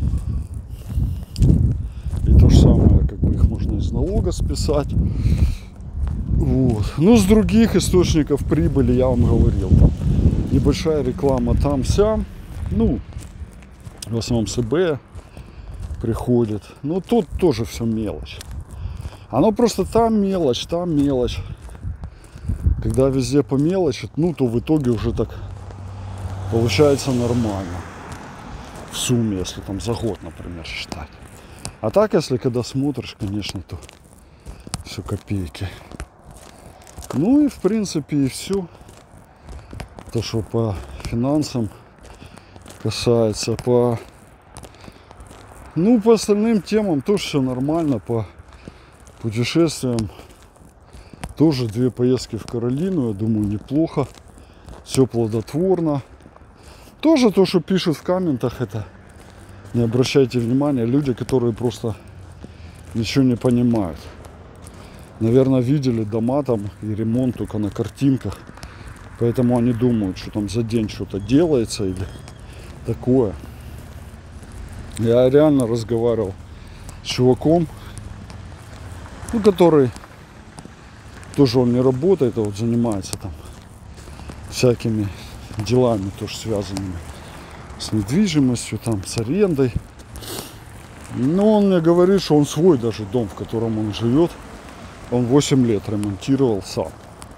S1: И то же самое, как бы их можно из налога списать. Вот. Ну, с других источников прибыли я вам говорил, там небольшая реклама там-сям. Ну, в основном СБ приходит. Но тут тоже все мелочь. Оно просто там мелочь, там мелочь. Когда везде по мелочи, ну, то в итоге уже так получается нормально. В сумме, если там за год, например, считать. А так, если когда смотришь, конечно, то все копейки. Ну и в принципе и все. То, что по финансам касается, по ну по остальным темам тоже все нормально. По путешествиям тоже две поездки в Каролину, я думаю, неплохо. Все плодотворно. Тоже то, что пишут в комментах, это не обращайте внимания, люди, которые просто ничего не понимают. Наверное, видели дома там и ремонт только на картинках. Поэтому они думают, что там за день что-то делается или такое. Я реально разговаривал с чуваком, ну, который тоже он не работает, а вот занимается там всякими делами, тоже связанными с недвижимостью, там, с арендой. Но он мне говорит, что он свой даже дом, в котором он живет, он восемь лет ремонтировал сам.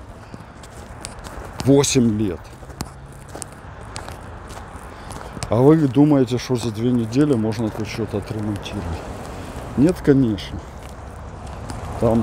S1: восемь лет. А вы думаете, что за две недели можно тут что-то отремонтировать? Нет, конечно. Там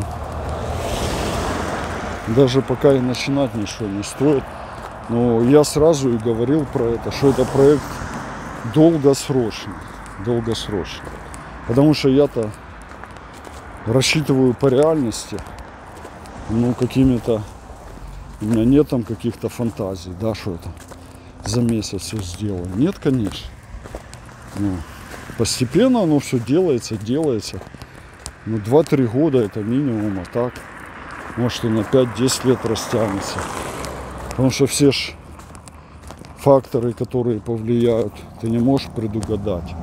S1: даже пока и начинать ничего не стоит. Но я сразу и говорил про это, что это проект долгосрочный. Долгосрочный. Потому что я-то рассчитываю по реальности. ну, какими-то, у меня нет там каких-то фантазий, да, что это за месяц все сделаю. Нет, конечно. Ну, постепенно оно все делается, делается. Ну, два-три года это минимум, а так, может, и на пять-десять лет растянется. Потому что все ж факторы, которые повлияют, ты не можешь предугадать.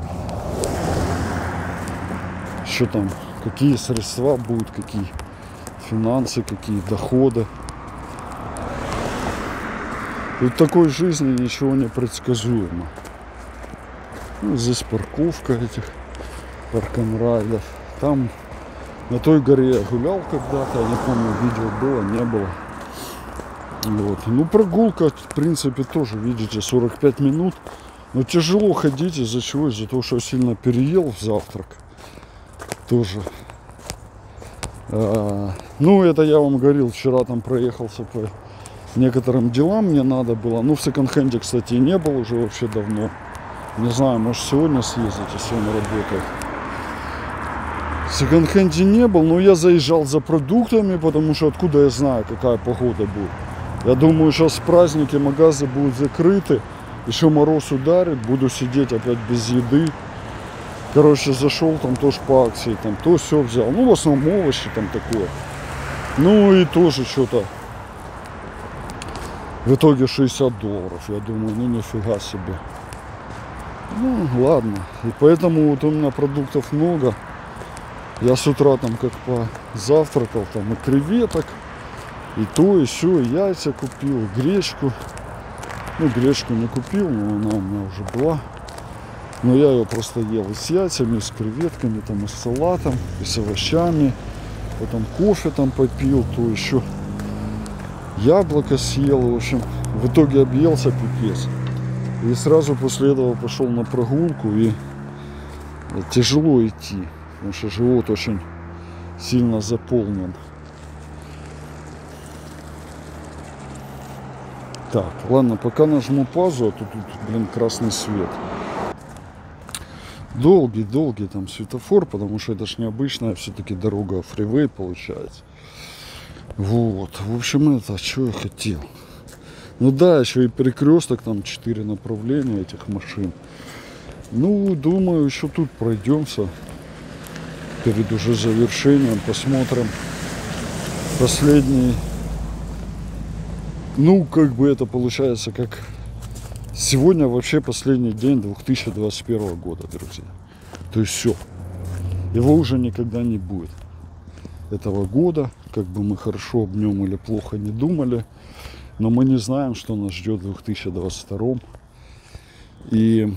S1: Что там, какие средства будут, какие финансы, какие доходы. И в такой жизни ничего не предсказуемо. Ну, здесь парковка этих парк-н-райдов. Там на той горе я гулял когда-то, я не помню, видео было, не было. Вот. Ну, прогулка, в принципе, тоже, видите, сорок пять минут. Но тяжело ходить, из-за чего? Из-за того, что я сильно переел в завтрак. Тоже. А, ну, это я вам говорил, вчера там проехался по некоторым делам, мне надо было. Ну, в секонд-хенде, кстати, не был уже вообще давно. Не знаю, может, сегодня съездить, если он работает. В секонд-хенде не был, но я заезжал за продуктами, потому что откуда я знаю, какая погода будет. Я думаю, сейчас праздники, магазы будут закрыты, еще мороз ударит, буду сидеть опять без еды. Короче, зашел там тоже по акции, там то все взял. Ну, в основном овощи там такое. Ну и тоже что-то. В итоге шестьдесят долларов. Я думаю, ну нифига себе. Ну, ладно. И поэтому вот у меня продуктов много. Я с утра там как позавтракал, там и креветок, и то, и сё, и яйца купил, и гречку. Ну, гречку не купил, но она у меня уже была. Но я ее просто ел и с яйцами, и с креветками, там, и с салатом, и с овощами. Потом кофе там попил, то еще яблоко съел. В общем, в итоге объелся пипец. И сразу после этого пошел на прогулку, и тяжело идти, потому что живот очень сильно заполнен. Так, ладно, пока нажму паузу, а тут, тут, блин, красный свет. Долгий-долгий там светофор, потому что это ж необычная все-таки дорога, фривей получается. Вот, в общем, это, что я хотел. Ну да, еще и перекресток, там четыре направления этих машин. Ну, думаю, еще тут пройдемся. Перед уже завершением посмотрим последний. Ну, как бы это получается, как сегодня вообще последний день две тысячи двадцать первого года, друзья. То есть все. Его уже никогда не будет. Этого года, как бы мы хорошо об нем или плохо не думали, но мы не знаем, что нас ждет в две тысячи двадцать втором. И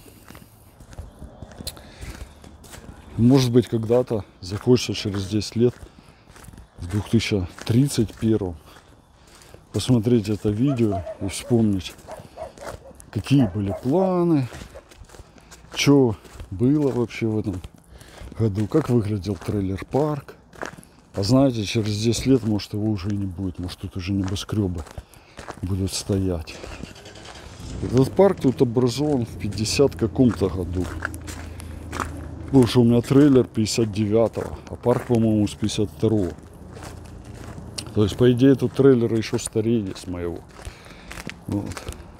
S1: может быть, когда-то закончится через десять лет, в две тысячи тридцать первом, посмотреть это видео и вспомнить, какие были планы, что было вообще в этом году, как выглядел трейлер-парк. А знаете, через десять лет, может, его уже и не будет, может, тут уже небоскребы будут стоять. Этот парк тут образован в пятьдесят каком-то году. Потому что у меня трейлер пятьдесят девятого, а парк, по-моему, с пятьдесят второго. То есть, по идее, тут трейлеры еще старее с моего. Вот.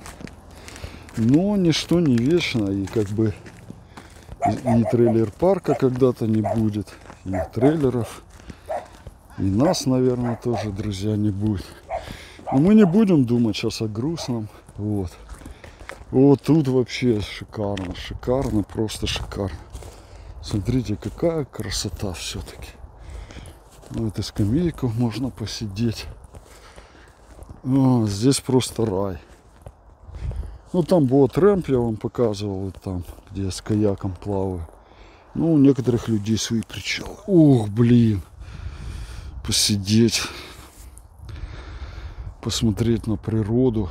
S1: Но ничто не вечно, и как бы и, и трейлер парка когда-то не будет, и трейлеров, и нас, наверное, тоже, друзья, не будет. Но мы не будем думать сейчас о грустном. Вот. Вот тут вообще шикарно, шикарно, просто шикарно. Смотрите, какая красота все-таки. Ну, это скамейку можно посидеть. О, здесь просто рай. Ну, там боат-рэмп я вам показывал, вот там, где я с каяком плаваю. Ну, у некоторых людей свои причалы. Ух, блин. Посидеть. Посмотреть на природу.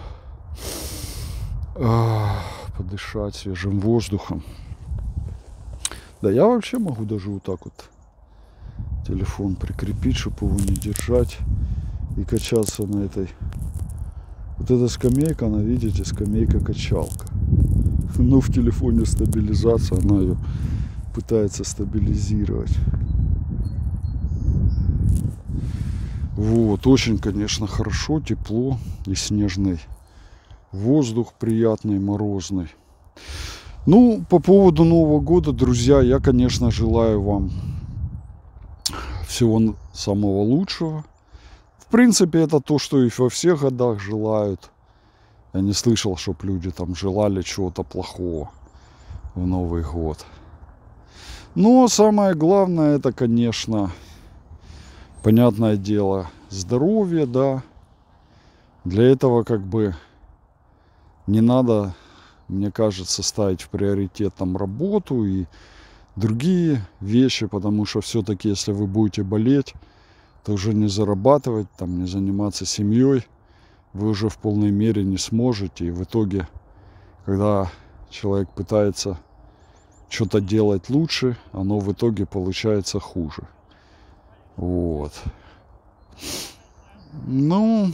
S1: А, подышать свежим воздухом. Да, я вообще могу даже вот так вот телефон прикрепить, чтобы его не держать и качаться на этой. Вот эта скамейка, она, видите, скамейка-качалка. Но в телефоне стабилизация, она ее пытается стабилизировать. Вот, очень, конечно, хорошо, тепло и снежный воздух приятный, морозный. Ну, по поводу Нового года, друзья, я, конечно, желаю вам всего самого лучшего. В принципе, это то, что и во всех годах желают. Я не слышал, чтобы люди там желали чего-то плохого в Новый год. Но самое главное, это, конечно, понятное дело, здоровье, да. Для этого как бы не надо, мне кажется, ставить в приоритет там работу и другие вещи, потому что все-таки, если вы будете болеть, то уже не зарабатывать, там, не заниматься семьей, вы уже в полной мере не сможете. И в итоге, когда человек пытается что-то делать лучше, оно в итоге получается хуже. Вот. Ну,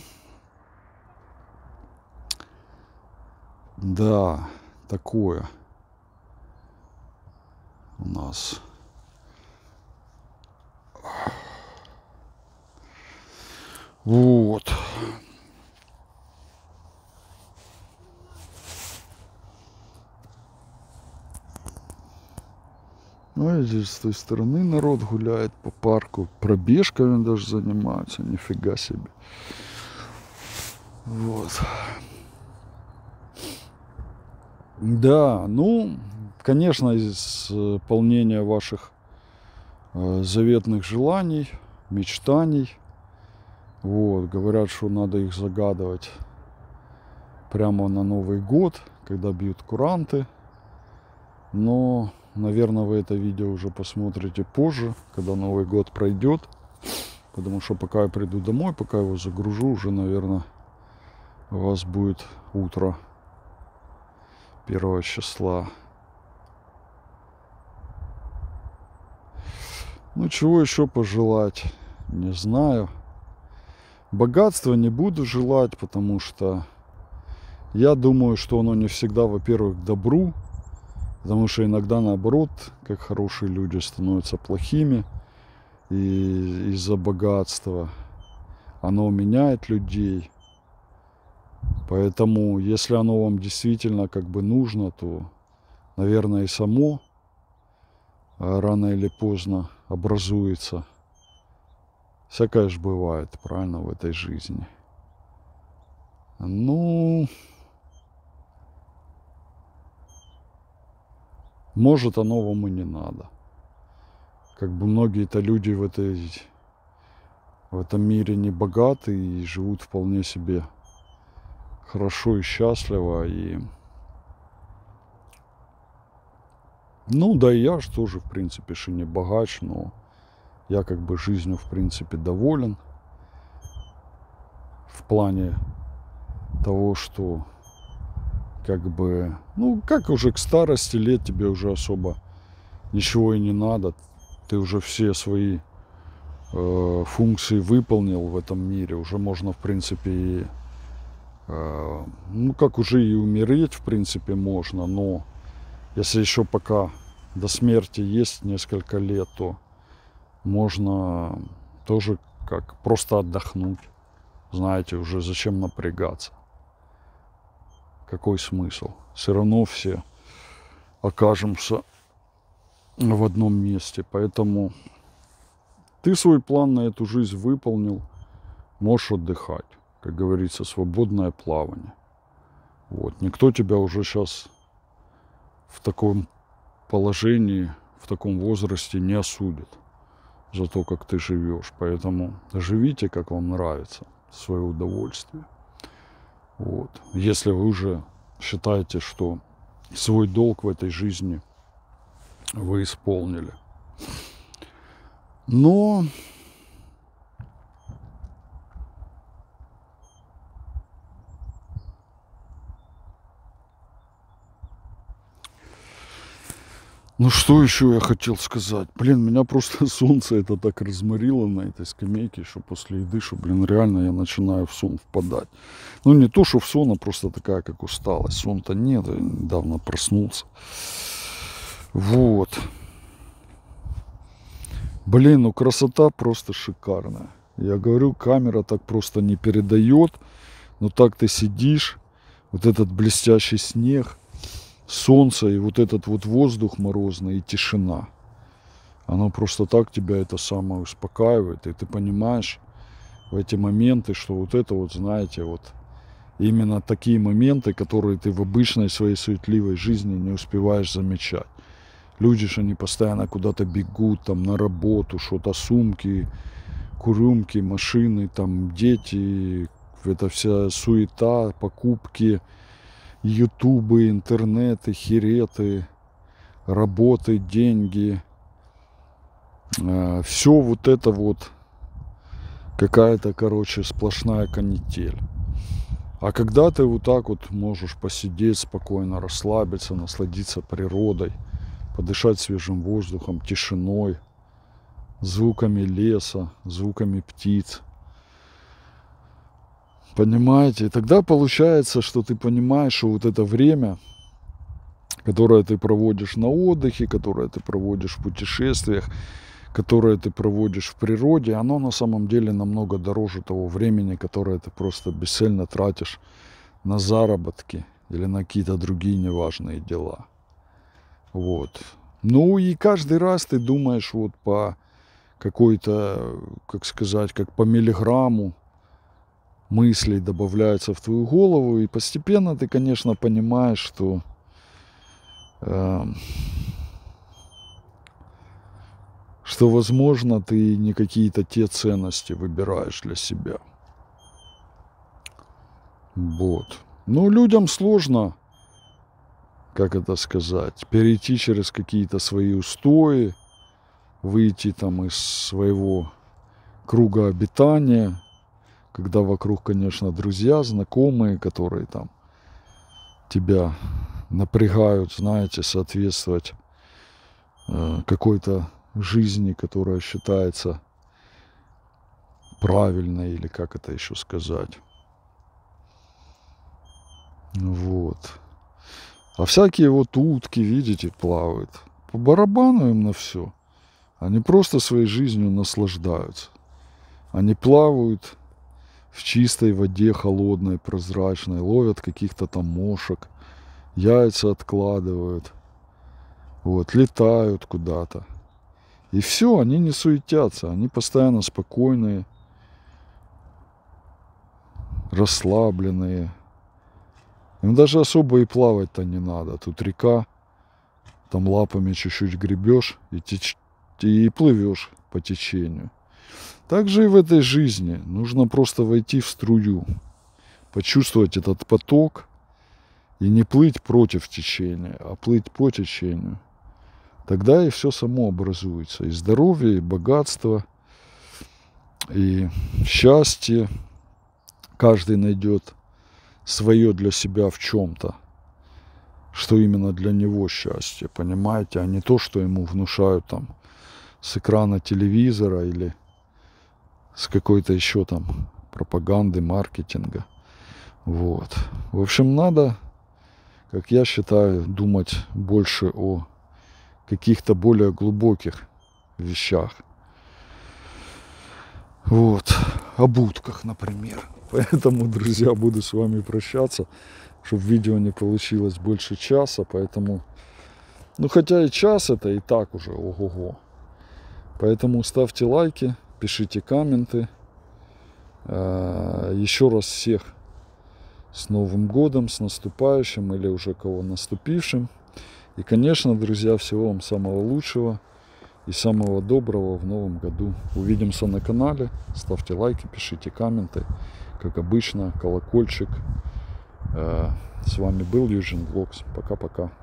S1: да, такое у нас. Вот. Ну, а здесь с той стороны народ гуляет по парку. Пробежками даже занимаются. Нифига себе. Вот. Да, ну, конечно, исполнение ваших э, заветных желаний, мечтаний. Вот, говорят, что надо их загадывать прямо на Новый год, когда бьют куранты. Но, наверное, вы это видео уже посмотрите позже, когда Новый год пройдет. Потому что пока я приду домой, пока его загружу, уже, наверное, у вас будет утро первого числа. Ну, чего еще пожелать, не знаю. Богатства не буду желать, потому что я думаю, что оно не всегда, во-первых, к добру, потому что иногда, наоборот, как хорошие люди становятся плохими, и из-за богатства оно меняет людей. Поэтому, если оно вам действительно как бы нужно, то, наверное, и само рано или поздно образуется. Всякое же бывает, правильно, в этой жизни. Ну, может, оно вам и не надо. Как бы многие-то люди в этой, в этом мире не богаты и живут вполне себе хорошо и счастливо. И ну да, и я же тоже, в принципе, что не богач, но я как бы жизнью, в принципе, доволен. В плане того, что как бы, ну, как уже к старости лет тебе уже особо ничего и не надо. Ты уже все свои э, функции выполнил в этом мире. Уже можно, в принципе, и, э, ну, как уже и умереть, в принципе, можно. Но если еще пока до смерти есть несколько лет, то можно тоже как просто отдохнуть. Знаете, уже зачем напрягаться? Какой смысл? Все равно все окажемся в одном месте. Поэтому ты свой план на эту жизнь выполнил, можешь отдыхать. Как говорится, свободное плавание. Вот. Никто тебя уже сейчас в таком положении, в таком возрасте не осудит за то, как ты живешь. Поэтому живите, как вам нравится, в свое удовольствие. Вот. Если вы уже считаете, что свой долг в этой жизни вы исполнили. Но ну что еще я хотел сказать? Блин, меня просто солнце это так разморило на этой скамейке, что после еды, что, блин, реально я начинаю в сон впадать. Ну не то, что в сон, а просто такая, как усталость. Сон-то нет, я недавно проснулся. Вот. Блин, ну красота просто шикарная. Я говорю, камера так просто не передает. Но так ты сидишь, вот этот блестящий снег, солнце и вот этот вот воздух морозный и тишина. Оно просто так тебя это самое успокаивает. И ты понимаешь в эти моменты, что вот это вот, знаете, вот именно такие моменты, которые ты в обычной своей суетливой жизни не успеваешь замечать. Люди же, они постоянно куда-то бегут, там, на работу, что-то, сумки, курюмки, машины, там, дети, это вся суета, покупки, ютубы, интернеты, хереты, работы, деньги. Все вот это вот какая-то, короче, сплошная канитель. А когда ты вот так вот можешь посидеть спокойно, расслабиться, насладиться природой, подышать свежим воздухом, тишиной, звуками леса, звуками птиц. Понимаете? И тогда получается, что ты понимаешь, что вот это время, которое ты проводишь на отдыхе, которое ты проводишь в путешествиях, которое ты проводишь в природе, оно на самом деле намного дороже того времени, которое ты просто бесцельно тратишь на заработки или на какие-то другие неважные дела. Вот. Ну и каждый раз ты думаешь вот по какой-то, как сказать, как по миллиграмму мыслей добавляется в твою голову, и постепенно ты, конечно, понимаешь, что э, что, возможно, ты не какие-то те ценности выбираешь для себя. Вот. Но людям сложно, как это сказать, перейти через какие-то свои устои, выйти там из своего круга обитания, когда вокруг, конечно, друзья, знакомые, которые там тебя напрягают, знаете, соответствовать э, какой-то жизни, которая считается правильной, или как это еще сказать. Вот. А всякие вот утки, видите, плавают. По барабану им на все. Они просто своей жизнью наслаждаются. Они плавают в чистой воде, холодной, прозрачной, ловят каких-то там мошек, яйца откладывают, вот, летают куда-то. И все, они не суетятся, они постоянно спокойные, расслабленные. Им даже особо и плавать-то не надо. Тут река, там лапами чуть-чуть гребешь и, теч... и плывешь по течению. Так же и в этой жизни. Нужно просто войти в струю, почувствовать этот поток и не плыть против течения, а плыть по течению. Тогда и все само образуется. И здоровье, и богатство, и счастье. Каждый найдет свое для себя в чем-то, что именно для него счастье, понимаете, а не то, что ему внушают там с экрана телевизора или с какой-то еще там пропаганды, маркетинга. Вот. В общем, надо, как я считаю, думать больше о каких-то более глубоких вещах. Вот. Об утках, например. Поэтому, друзья, буду с вами прощаться, чтобы видео не получилось больше часа. Поэтому, ну хотя и час это и так уже ого-го. Поэтому ставьте лайки, пишите комменты. Еще раз всех с Новым годом, с наступающим или уже кого наступившим. И, конечно, друзья, всего вам самого лучшего и самого доброго в новом году. Увидимся на канале. Ставьте лайки, пишите комменты. Как обычно, колокольчик. С вами был Eugene Vlogs. Пока-пока.